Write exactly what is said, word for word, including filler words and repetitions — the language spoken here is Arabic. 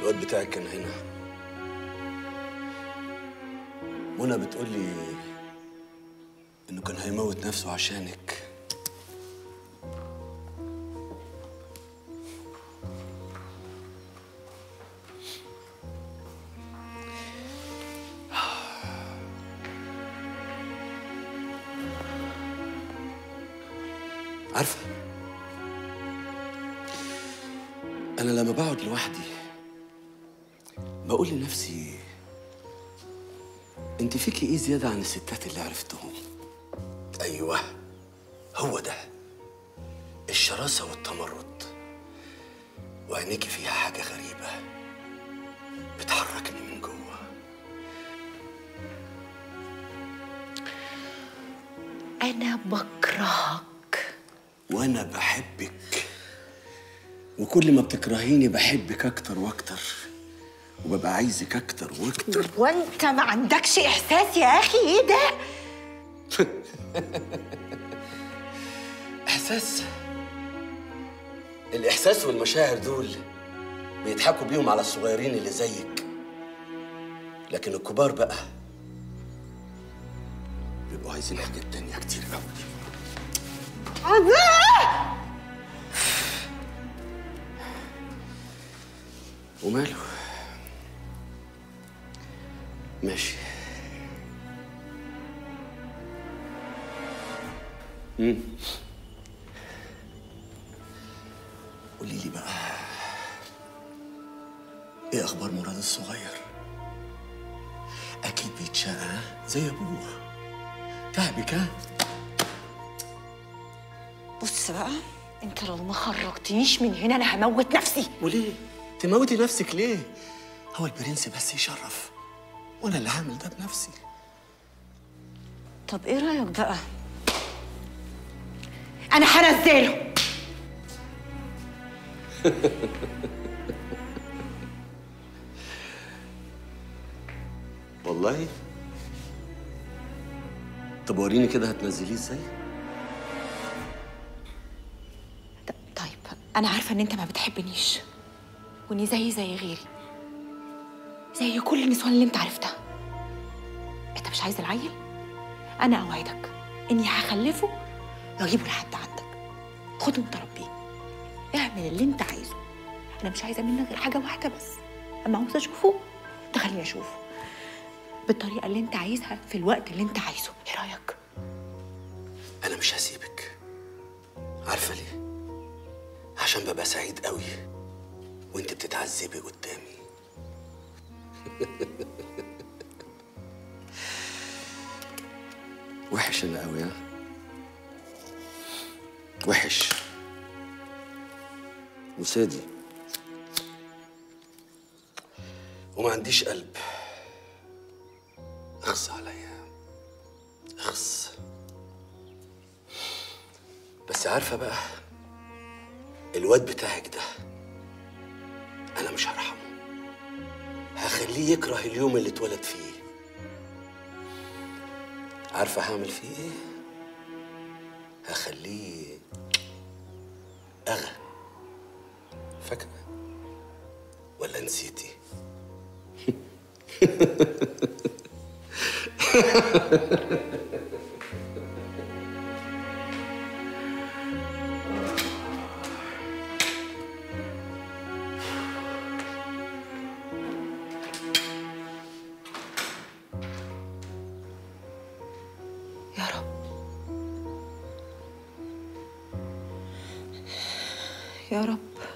الواد بتاعك كان هنا. منى بتقول لي انه كان هيموت نفسه عشانك. عارفه، انا لما بقعد لوحدي بقول لنفسي انت فيكي ايه زياده عن الستات اللي عرفتهم؟ ايوه، هو ده، الشراسه والتمرد. وعينيكي فيها حاجه غريبه بتحركني من جوه. انا بكرهك وانا بحبك، وكل ما بتكرهيني بحبك اكتر واكتر، وببقى عايزك اكتر واكتر. وانت ما عندكش احساس يا اخي؟ ايه ده؟ احساس؟ الاحساس والمشاعر دول بيضحكوا بيهم على الصغيرين اللي زيك، لكن الكبار بقى بيبقوا عايزين حاجات تانية كتير قوي. وماله؟ ماشي. امم قولي لي بقى، ايه اخبار مراد الصغير؟ اكيد بيتشقى زي ابوه. تعبك ها؟ بص بقى، انت لو ما خرجتنيش من هنا انا هموت نفسي. وليه؟ تموتي نفسك ليه؟ هو البرنس بس يشرف، وانا اللي هعمل ده بنفسي. طب ايه رايك بقى؟ انا هنزله. والله؟ طب وريني كده هتنزليه ازاي؟ طيب انا عارفه ان انت ما بتحبنيش، واني زي زي غيري، زي كل النسوان اللي انت عرفتها. انت مش عايز العيل؟ انا اوعدك اني هخلفه واجيبه لحد عندك، خده وتربيه، اعمل اللي انت عايزه. انا مش عايزه منك غير حاجه واحده بس، اما عاوزه اشوفه تخليني اشوفه بالطريقه اللي انت عايزها في الوقت اللي انت عايزه. ايه رايك؟ انا مش هسيبك. عارفه ليه؟ عشان ببقى سعيد قوي وانت بتتعذبي قدامي. وحش انا قوي، ها؟ وحش وسادي، وما عنديش قلب. اخص عليا، اخص. بس عارفه بقى، الواد بتاعك ده انا مش هرحمه، هخليه يكره اليوم اللي اتولد فيه. عارفه هعمل فيه ايه؟ هخليه اغا. فاكره ولا نسيتي؟ يا رب، يا رب.